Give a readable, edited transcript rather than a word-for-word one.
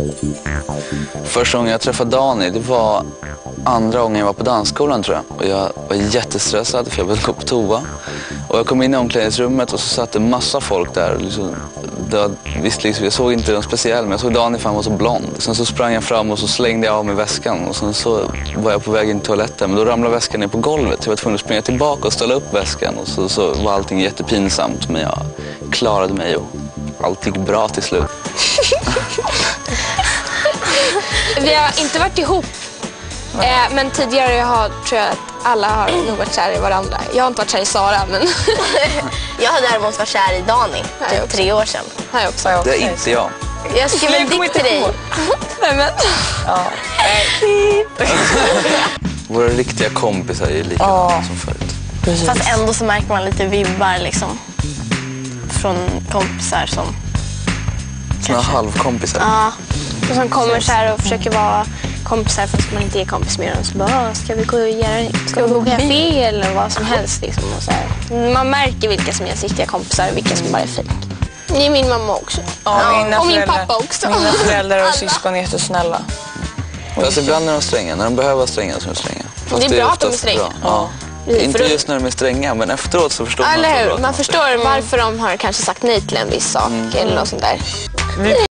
Första gången jag träffade Dani, det var andra gången jag var på dansskolan tror jag. Och jag var jättestressad för jag ville gå på toa. Och jag kom in i omklädningsrummet och så satt en massa folk där. Jag såg inte någon speciell, men jag såg Dani för han var så blond. Sen så sprang jag fram och så slängde jag av mig väskan. Och sen så var jag på väg in till toaletten, men då ramlade väskan ner på golvet. Jag var tvungen att springa tillbaka och ställa upp väskan. Och så var allting jättepinsamt, men jag klarade mig och allt gick bra till slut. Vi har inte varit ihop, men tidigare tror jag att alla har nog varit kär i varandra. Jag har inte varit kär i Sara, men... Jag har däremot varit kär i Dani, typ 3 år sedan. Här också. Det är inte jag. Jag skrev en dikt till dig. Nej, men... Ja. Våra riktiga kompisar är likadana som förut. Precis. Fast ändå så märker man lite vibbar liksom. Från kompisar som... Såna halvkompisar. Ja, och som kommer så här och försöker vara kompisar fast man inte är kompis med dem. Så bara, ska vi gå på café eller vad som helst liksom. Och så här. Man märker vilka som är riktiga kompisar och vilka som bara är fejk. Det är min mamma också. Ja, och min pappa också. Mina föräldrar och syskon är jättesnälla. Fast ibland är de stränga. När de behöver vara stränga så är de stränga. Fast det är bra att de är oftast stränga. bra. Ja. Inte just när de är stränga, men efteråt så förstår man. Eller hur? Man förstår varför de har kanske sagt nej till en viss sak eller något sånt där.